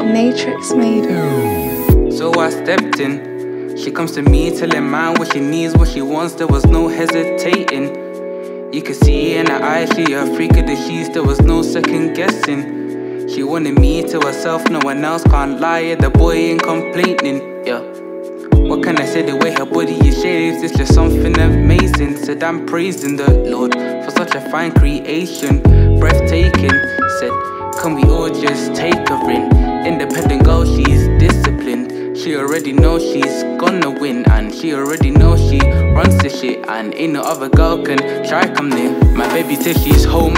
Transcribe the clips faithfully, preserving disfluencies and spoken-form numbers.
Natrix made it. So I stepped in. She comes to me telling man what she needs, what she wants. There was no hesitating. You could see in her eyes she a freak of the sheets. There was no second guessing. She wanted me to herself, no one else. Can't lie, yeah, the boy ain't complaining. Yeah. What can I say? The way her body is shaped, it's just something amazing. Said I'm praising the Lord for such a fine creation, breathtaking. Said, can we all just take her in? Independent girl, she's disciplined. She already knows she's gonna win, and she already knows she runs the shit, and ain't no other girl can try come near. My baby says she's home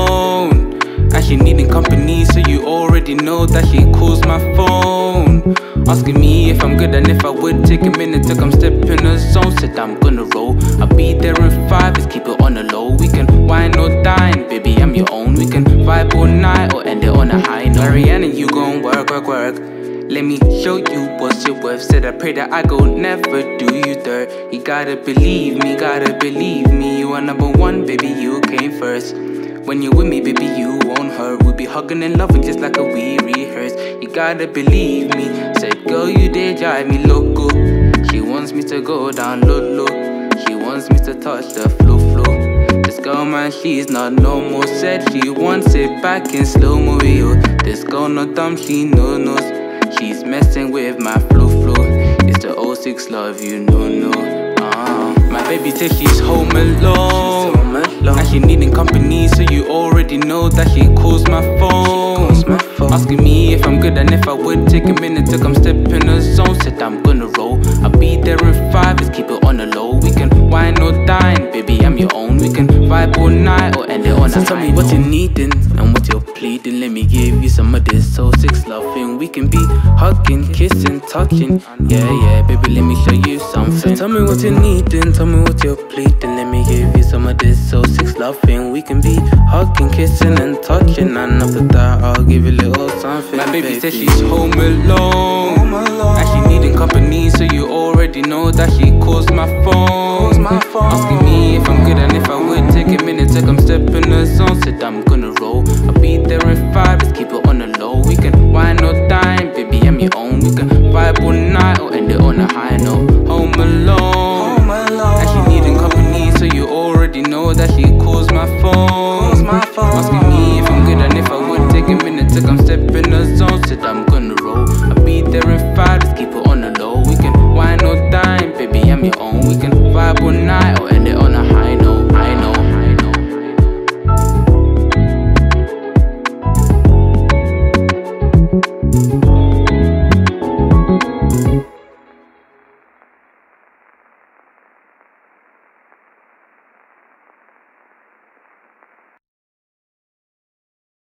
alone, and she needing company, so you already know that she calls my phone, asking me if I'm good and if I would take a minute to come step in the zone. Said I'm gonna roll, I'll be there in five, let's keep it on the low. We can wine or dine, baby, I'm your own. We can vibe all night or end it on a high note. Ariana, you gon' work, work, work. Let me show you what's your worth. Said I pray that I go never do you dirt. You gotta believe me, gotta believe me. You are number one, baby, you came first. When you're with me, baby, you won't hurt. We'll be hugging and loving just like a we rehearse. You gotta believe me. Said, girl, you did drive me loco. She wants me to go down low, low. She wants me to touch the flow, flow. This girl, man, she's not normal. Said she wants it back in slow-mo, yo. This girl not dumb, she no knows. She's messing with my flow, flow. It's the oh six love, you know, no. Uh, my baby says she's home alone, she's home alone, and she needing company, so you already know that she calls my phone, she calls my phone, asking me if I'm good and if I would take a minute to come step in the zone. Said I'm gonna roll, I'll be there in five, let's keep it on the low. We can wine or dine, baby, I'm your own. We can vibe all night or end it on so a high. So tell me what you're needing and what you're pleading. Let me give you some of this oh six loving. We can be hugging, kissing, touching. Yeah, yeah, baby, let me show you something. So tell me what you're needing, tell me what you're pleading. Let me give you some of this oh six loving. We can be hugging, kissing, and touching. And after that, I'll give you a little something. My baby, baby. says she's home alone, home alone, and she needing company, so you already know that she calls my phone, my phone, asking me if I'm good and if I would take a minute to come step in the zone. Said I'm gonna roll, I'll be there in five, let's keep it on the low. We can wine or dine, baby, I'm your own. We can vibe all night or end it on a high note. Home alone, home alone, and she needing company, so you already know that she calls my phone, my phone, asking me if I'm good and if I would take a minute to come step in the zone. Said I'm gonna roll, I'll be there in five, let's keep it on the low. We can wine or dine, baby, I'm your own. We can